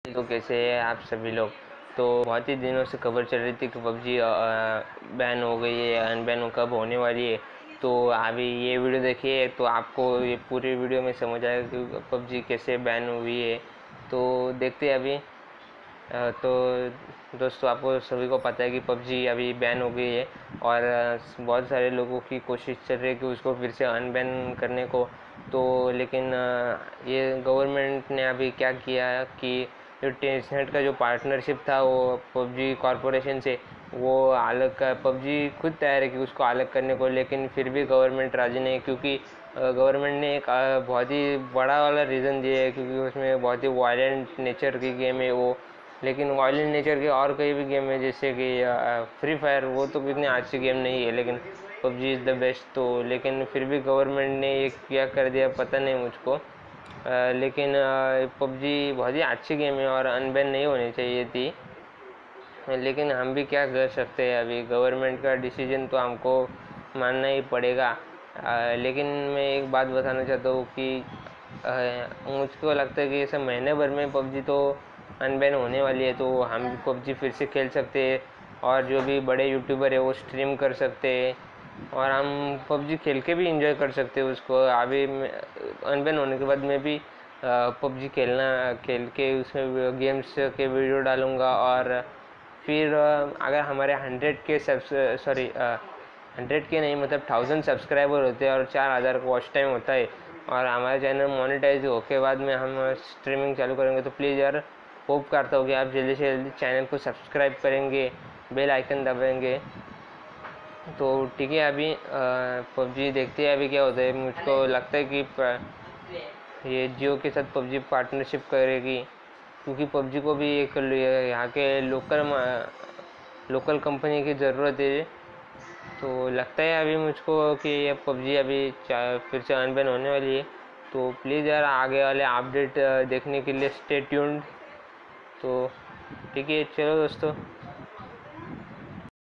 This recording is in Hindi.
तो कैसे हैं आप सभी लोग। तो बहुत ही दिनों से खबर चल रही थी कि पबजी बैन हो गई है, अनबैन कब होने वाली है। तो अभी ये वीडियो देखिए तो आपको ये पूरी वीडियो में समझ आएगा कि पबजी कैसे बैन हुई है। तो देखते हैं अभी। तो दोस्तों, आपको सभी को पता है कि पबजी अभी बैन हो गई है और बहुत सारे लोगों की कोशिश चल रही है कि उसको फिर से अनबैन करने को। तो लेकिन ये गवर्नमेंट ने अभी क्या किया है कि जो टेंसनेट का जो पार्टनरशिप था वो पबजी कॉरपोरेशन से, वो अलग का पबजी खुद तैयार है कि उसको अलग करने को, लेकिन फिर भी गवर्नमेंट राजी नहीं, क्योंकि गवर्नमेंट ने एक बहुत ही बड़ा वाला रीज़न दिया है, क्योंकि उसमें बहुत ही वायलेंट नेचर की गेम है वो। लेकिन वायलेंट नेचर के और कई भी गेम है जैसे कि फ्री फायर, वो तो कितनी अच्छी गेम नहीं है, लेकिन पबजी इज़ द बेस्ट। तो लेकिन फिर भी गवर्नमेंट ने ये क्या कर दिया पता नहीं मुझको। लेकिन पबजी बहुत ही अच्छी गेम है और अनबैन नहीं होनी चाहिए थी। लेकिन हम भी क्या कर सकते हैं, अभी गवर्नमेंट का डिसीजन तो हमको मानना ही पड़ेगा। लेकिन मैं एक बात बताना चाहता हूँ कि मुझको लगता है कि ऐसे महीने भर में पबजी तो अनबैन होने वाली है, तो हम भी पबजी फिर से खेल सकते हैं और जो भी बड़े यूट्यूबर है वो स्ट्रीम कर सकते हैं और हम पबजी खेल के भी इंजॉय कर सकते हैं उसको। अभी अनबैन होने के बाद मैं भी पबजी खेल के उसमें गेम्स के वीडियो डालूँगा। और फिर अगर हमारे 100 के 100 के नहीं, मतलब 1000 सब्सक्राइबर होते हैं और 4000 का वॉच टाइम होता है और हमारा चैनल मोनेटाइज होके बाद में हम स्ट्रीमिंग चालू करेंगे, तो प्लीज़ यार होप करता हूँ कि आप जल्दी से जल्दी चैनल को सब्सक्राइब करेंगे, बेल आइकन दबाएंगे। तो ठीक है, अभी पबजी देखते हैं अभी क्या होता है। मुझको लगता है कि ये जियो के साथ पबजी पार्टनरशिप करेगी, क्योंकि पबजी को भी एक यहाँ के लोकल कंपनी की ज़रूरत है। तो लगता है अभी मुझको कि ये पबजी अभी फिर से अनबैन होने वाली है। तो प्लीज़ यार आगे वाले अपडेट देखने के लिए स्टे ट्यून्ड। तो ठीक है, चलो दोस्तों।